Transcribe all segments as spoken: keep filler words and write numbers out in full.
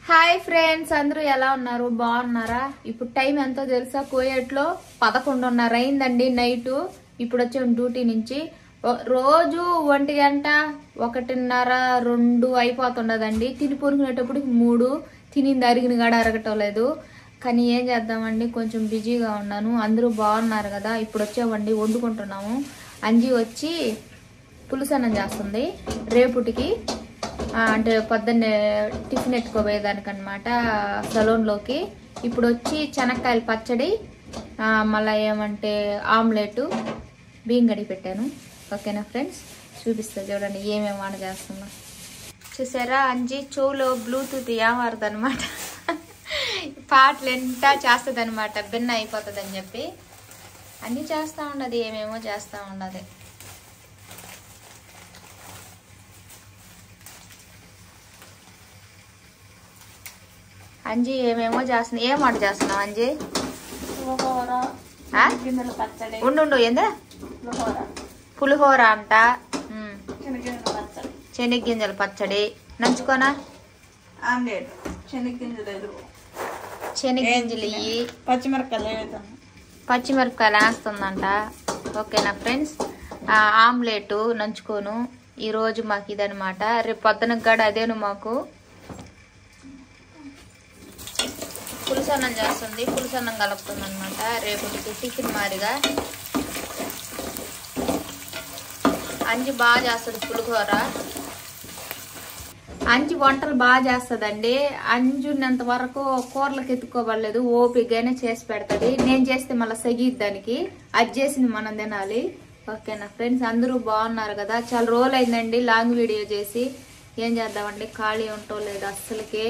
Hi friends, అందరూ ఎలా ఉన్నారు? బాగున్నారా? ఇప్పుడు టైం ఎంతో తెలుసా? కోయేట్లో పదకొండున్నర అయిందండి నైట్. ఇప్పుడు వచ్చాం డ్యూటీ నుంచి. రోజు ఒంటి గంట ఒకటిన్నర రెండు అయిపోతుండదండి. తిని పొనుకునేటప్పుడు మూడు, తినింది అరిగిన కాడ అరగటం లేదు. కానీ ఏం చేద్దామండి, కొంచెం బిజీగా ఉన్నాను. అందరూ బాగున్నారు కదా. ఇప్పుడు వచ్చామండి, వండుకుంటున్నాము. అంజీ వచ్చి పులుసన్నం చేస్తుంది రేపుటికి, అంటే పొద్దున్నే టిఫిన్ ఎత్తుకోపోయేదానికనమాట సలూన్లోకి. ఇప్పుడు వచ్చి శనక్కాయల పచ్చడి, మళ్ళీ ఏమంటే ఆమ్లెట్, బియ్యం గడి పెట్టాను. ఓకేనా ఫ్రెండ్స్, చూపిస్తా చూడండి ఏమేమి వంట చేస్తున్నా. చూసారా, అంజీ చెవులో బ్లూటూత్ ఏమారదు అనమాట. పాటలు ఎంత చేస్తుంది అనమాట, భిన్న అయిపోతుంది అని చెప్పి అన్నీ చేస్తూ ఉండదు, ఏమేమో చేస్తూ ఉండదు. అంజీ ఏమేమో చేస్తున్నా. ఏం వంట చేస్తున్నావు అంజీ? ఉండు ఉండు ఏందా? పులిహోర అంట, శనగగింజల పచ్చడి, నంచుకోనా ఆమ్లెట్, శనగగింజలు శనగగింజలు ఇవి పచ్చిమిరపకాయలు పచ్చిమిరపకాయలు వేస్తుందంట. ఓకేనా ఫ్రెండ్స్, ఆమ్లెట్ నంచుకోను. ఈరోజు మాకు ఇదనమాట. రేపు పొద్దునకు కూడా అదేను మాకు. పులుసన్నం చేస్తుంది, పులుసన్నం కలుపుతుంది అనమాట రేపటికి టిఫిన్ మాదిరిగా. అంజి బాగా చేస్తుంది పులిహోర. అంజి వంటలు బాగా చేస్తుందండి. అంజున్నంత వరకు కూరలకు ఎత్తుకోవలేదు, ఓపికగానే చేసి పెడతది. నేను చేస్తే మళ్ళీ సగిద్ది దానికి, అది చేసింది మనం తినాలి. ఓకేనా ఫ్రెండ్స్, అందరూ బాగున్నారు కదా. చాలా రోజులు అయిందండి లాంగ్ వీడియో చేసి. ఏం చేద్దామండి, ఖాళీ ఉండటం లేదు అస్సలకే.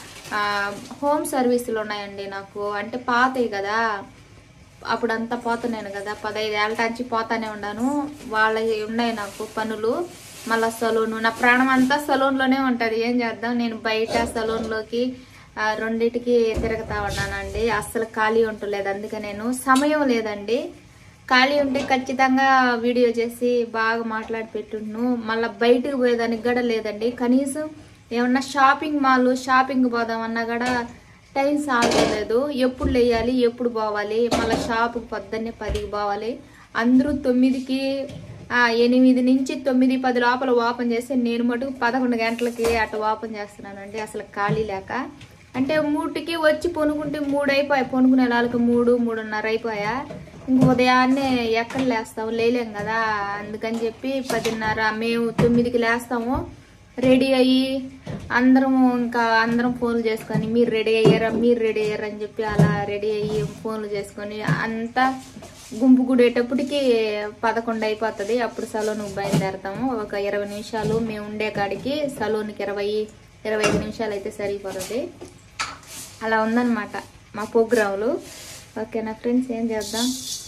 హోమ్ సర్వీసులు ఉన్నాయండి నాకు, అంటే పాతవి కదా, అప్పుడంతా పోతున్నాను కదా, పదహైదు ఏళ్ళ నుంచి పోతానే ఉన్నాను. వాళ్ళవి ఉన్నాయి నాకు పనులు. మళ్ళీ సలూన్, నా ప్రాణం అంతా సలూన్లోనే ఉంటుంది. ఏం చేద్దాం, నేను బయట సలూన్లోకి రెండింటికి తిరుగుతా ఉన్నానండి. అస్సలు ఖాళీ ఉండలేదు. అందుకే నేను సమయం లేదండి. ఖాళీ ఉంటే ఖచ్చితంగా వీడియో చేసి బాగా మాట్లాడి పెట్టును. మళ్ళీ బయటకు పోయేదానికి కూడా లేదండి. కనీసం ఏమన్నా షాపింగ్ మాల్ షాపింగ్ పోదామన్నా కూడా టైం సాగలేదు. ఎప్పుడు లేయాలి, ఎప్పుడు పోవాలి, మళ్ళీ షాపుకి పొద్దున్నే పదికి పోవాలి. అందరూ తొమ్మిదికి ఎనిమిది నుంచి తొమ్మిది పది లోపల ఓపెన్ చేస్తే నేను మటుకు పదకొండు గంటలకి అటు ఓపెన్ చేస్తున్నానండి. అసలు ఖాళీ లేక, అంటే మూటికి వచ్చి పొనుకుంటే మూడు అయిపోయాయి, పొనుకునే వాళ్ళకి మూడు మూడున్నర అయిపోయా. ఇంక ఉదయాన్నే ఎక్కడ లేస్తాము, లేలేం కదా. అందుకని చెప్పి పదిన్నర మేము తొమ్మిదికి లేస్తాము. రెడీ అయ్యి అందరము ఇంకా అందరం ఫోన్లు చేసుకొని మీరు రెడీ అయ్యారా మీరు రెడీ అయ్యారా అని చెప్పి అలా రెడీ అయ్యి ఫోన్లు చేసుకొని అంతా గుంపు గుడేటప్పటికి పదకొండు అయిపోతుంది. అప్పుడు సలూన్కి బయలుదేరతాము. ఒక ఇరవై నిమిషాలు మేము ఉండే కాడికి సలూన్కి ఇరవై ఇరవై ఐదు నిమిషాలు అయితే సరిపోతుంది. అలా ఉందన్నమాట మా ప్రోగ్రాములు. ఓకేనా ఫ్రెండ్స్, ఏం చేద్దాం,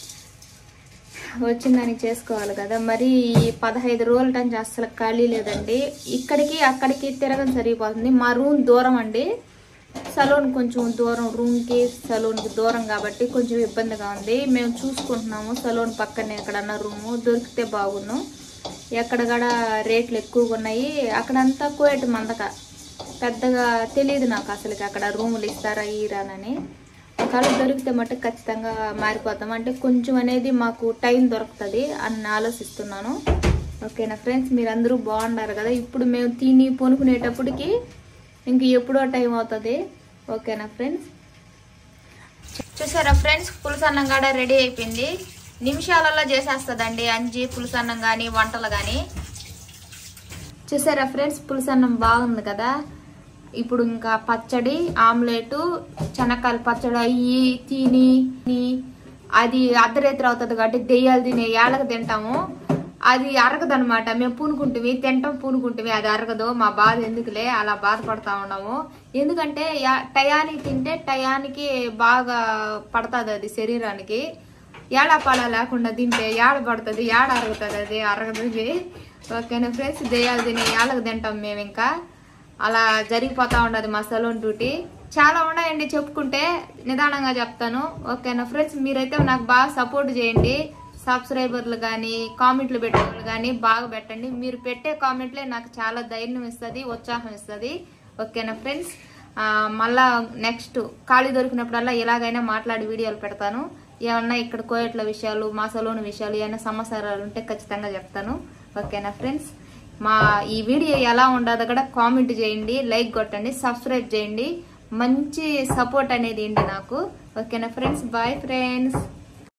వచ్చిందని చేసుకోవాలి కదా. మరి ఈ పదహైదు రోజుల నుంచి అస్సలు ఖాళీ లేదండి. ఇక్కడికి అక్కడికి తిరగని సరిపోతుంది. మా రూమ్ దూరం అండి, సలూన్ కొంచెం దూరం, రూమ్కి సలూన్కి దూరం కాబట్టి కొంచెం ఇబ్బందిగా ఉంది. మేము చూసుకుంటున్నాము సలూన్ పక్కనే ఎక్కడన్నా రూము దొరికితే బాగున్నాం. ఎక్కడ కూడా రేట్లు ఎక్కువగా ఉన్నాయి. అక్కడంతా కోయట మందక పెద్దగా తెలియదు నాకు అసలుకి అక్కడ రూములు ఇస్తారా ఇరానని. ఒకవేళ దొరికితే మటు ఖచ్చితంగా మారిపోతాం, అంటే కొంచెం అనేది మాకు టైం దొరుకుతుంది అని ఆలోచిస్తున్నాను. ఓకేనా ఫ్రెండ్స్, మీరందరూ బాగున్నారు కదా. ఇప్పుడు మేము తిని పొనుకునేటప్పటికి ఇంక ఎప్పుడో టైం అవుతుంది. ఓకేనా ఫ్రెండ్స్, చూసారా ఫ్రెండ్స్, పులుసన్నం కూడా రెడీ అయిపోయింది. నిమిషాలలో చేసేస్తుందండి అంజి పులుసన్నం కానీ వంటలు కానీ. చూసారా ఫ్రెండ్స్, పులుసన్నం బాగుంది కదా. ఇప్పుడు ఇంకా పచ్చడి, ఆమ్లెట్, శనక్కాయల పచ్చడి అయ్యి తిని అది అర్ధరేత్రి అవుతుంది కాబట్టి దెయ్యాలు తినే ఏళ్ళకి తింటాము. అది అరగదనమాట. మేము పూనుకుంటువి తింటాం, పూనుకుంటువి అది అరగదు. మా బాధ ఎందుకులే, అలా బాధపడతా ఉన్నాము. ఎందుకంటే టయానికి తింటే టయానికి బాగా పడుతుంది అది శరీరానికి. ఏడాపాల లేకుండా తింటే ఏడ పడుతుంది, ఏడ అరుగుతుంది, అది అరగదు. ఓకేనా ఫ్రెండ్స్, దెయ్యాలు తినే ఏళ్ళకి తింటాం మేము. ఇంకా అలా జరిగిపోతా ఉండదు మా సలూన్ డ్యూటీ. చాలా ఉన్నాయండి చెప్పుకుంటే, నిదానంగా చెప్తాను. ఓకేనా ఫ్రెండ్స్, మీరైతే నాకు బాగా సపోర్ట్ చేయండి. సబ్స్క్రైబర్లు కానీ కామెంట్లు పెట్టేవాళ్ళు కానీ బాగా పెట్టండి. మీరు పెట్టే కామెంట్లే నాకు చాలా ధైర్యం ఇస్తుంది, ఉత్సాహం ఇస్తుంది. ఓకేనా ఫ్రెండ్స్, మళ్ళా నెక్స్ట్ ఖాళీ దొరికినప్పుడల్లా ఎలాగైనా మాట్లాడి వీడియోలు పెడతాను. ఏమన్నా ఇక్కడ కోయట్ల విషయాలు, మా సలూన్ విషయాలు, ఏమైనా సమాచారాలు ఉంటే ఖచ్చితంగా చెప్తాను. ఓకేనా ఫ్రెండ్స్, మా ఈ వీడియో ఎలా ఉండదో కూడా కామెంట్ చేయండి, లైక్ కొట్టండి, సబ్స్క్రైబ్ చేయండి. మంచి సపోర్ట్ అనేది ఇండి నాకు. ఓకేనా ఫ్రెండ్స్, బాయ్ ఫ్రెండ్స్.